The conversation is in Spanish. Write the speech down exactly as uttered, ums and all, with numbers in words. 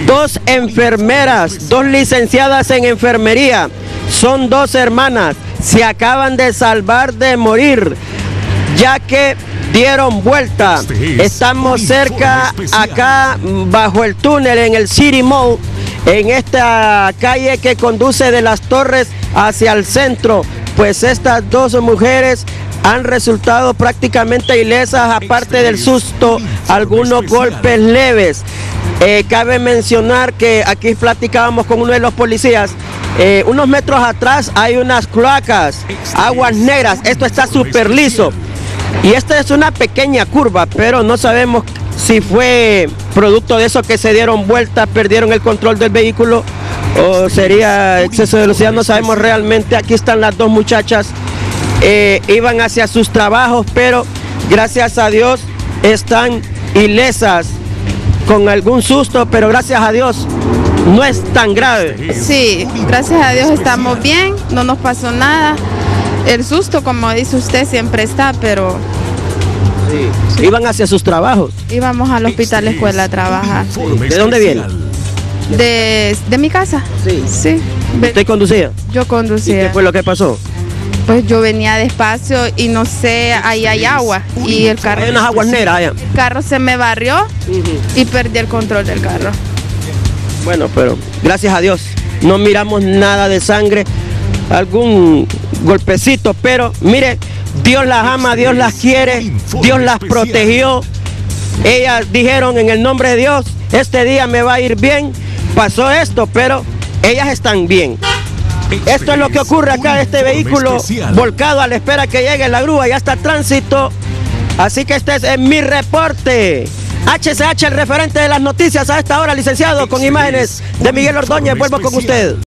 Dos enfermeras, dos licenciadas en enfermería, son dos hermanas, se acaban de salvar de morir, ya que dieron vuelta. Estamos cerca, acá bajo el túnel en el City Mall, en esta calle que conduce de las Torres hacia el centro. Pues estas dos mujeres han resultado prácticamente ilesas, aparte del susto, algunos golpes leves. Eh, cabe mencionar que aquí platicábamos con uno de los policías, eh, unos metros atrás hay unas cloacas, aguas negras, esto está súper liso. Y esta es una pequeña curva, pero no sabemos si fue producto de eso que se dieron vuelta, perdieron el control del vehículo, o sería exceso de velocidad, no sabemos realmente. Aquí están las dos muchachas, eh, iban hacia sus trabajos, pero gracias a Dios están ilesas, con algún susto, pero gracias a Dios no es tan grave. Sí, gracias a Dios estamos bien, no nos pasó nada. El susto, como dice usted, siempre está, pero... Sí. Sí. ¿Iban hacia sus trabajos? Íbamos al hospital escuela a trabajar. ¿De dónde viene? De, de mi casa. Sí. Sí. ¿Usted conducía? Yo conducía. ¿Y qué fue lo que pasó? Pues yo venía despacio y no sé, ahí hay agua y el carro... Hay unas aguas negras allá. El carro se me barrió uh-huh. y perdí el control del carro. Bueno, pero gracias a Dios no miramos nada de sangre, algún golpecito, pero mire, Dios las ama, Dios las quiere, Dios las protegió. Ellas dijeron en el nombre de Dios, este día me va a ir bien. Pasó esto, pero ellas están bien. Esto es lo que ocurre acá, este vehículo volcado a la espera que llegue la grúa, ya está tránsito. Así que este es mi reporte. H C H, el referente de las noticias a esta hora, licenciado, con imágenes de Miguel Ordóñez. Vuelvo con usted.